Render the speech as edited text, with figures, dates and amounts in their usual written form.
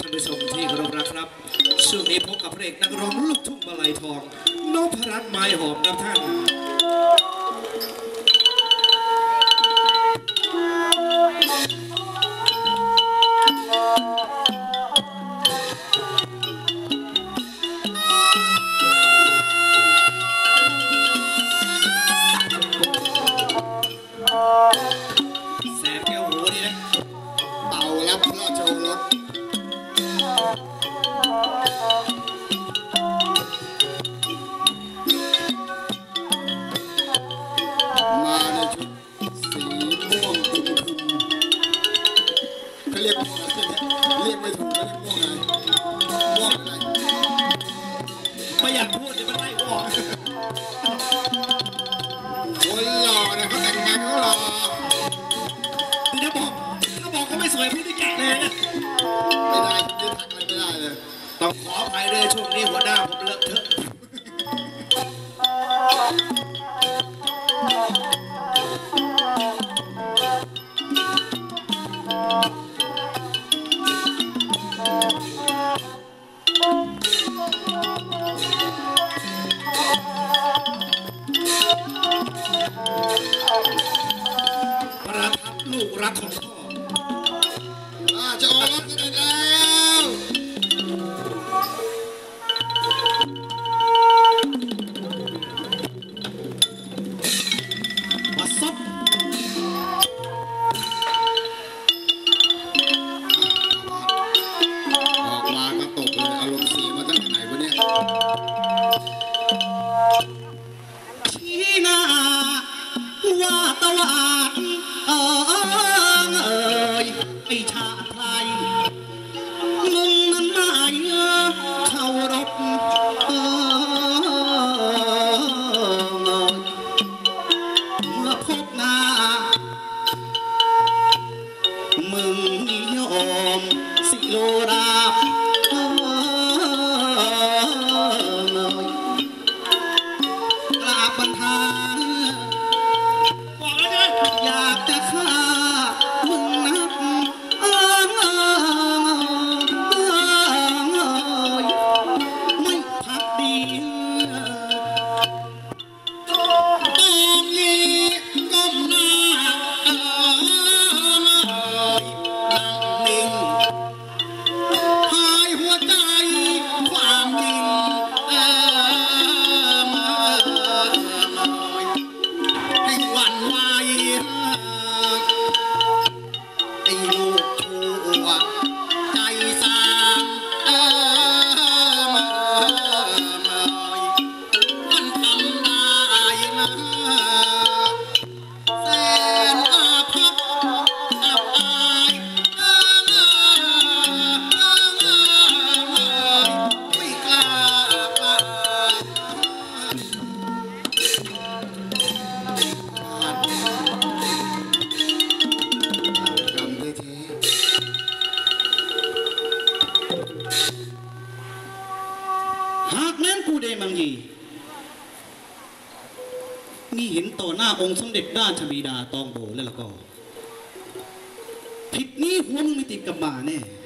านผู้ชมที่เคารพรักครับช่วงนี้พบกับพระเอกนักร้องลูกทุ่งมาลัยทองนพรัตน์ไม้หอมครับท่านแสบแก้วหูนี่นะเป่ารับพระโชว์รถมาในชุดสีม่วงคุมเขาเรียกม่วงอะไรเรียกไม่ถูกเขาเรียกม่วงอะไรม่วงอะไรไม่อยากพูดเดี๋ยวมันไล่ออกคนหล่อนะเขาแต่งงานเขาหล่อถ้าบอกเขาไม่สวยพูดได้แก่เลยนะไม่ได้ที่ทักอะไรไม่ได้เลยต้องขออภัยเลยช่วงนี้หัวหน้าผมเลอะเทอะประทับลูกรักของพ่อจะออกรถกันแล้วมาซบออกมาก็ตกเลยอารมณ์เสียมาตั้งแต่ไหนวะเนี่ยชี้หน้าว่าตะวันไอชาติไทยมึงนั้นไม่เคารพเมื่อพบหน้ามึงนิยมสิโลรากราบบรรทาบอกแล้วใช่ไหมอยากจะฆ่ามึงนักไม่พักดีต้องยีก้มหน้านั่งนิ่งหายหัวใจความจริงให้หวั่นไหวไอ้ลูกชั่วใจสามมันทำได้นะแสนอาภัพอับอายไม่กล้ากล้าจำได้แท้หากแม้นกูได้มังยีมีเห็นต่อหน้าองค์สมเด็จราชบิดาตองโบแล้วก็ผิดนี้หัวมึงไม่ติดกับบ่าแน่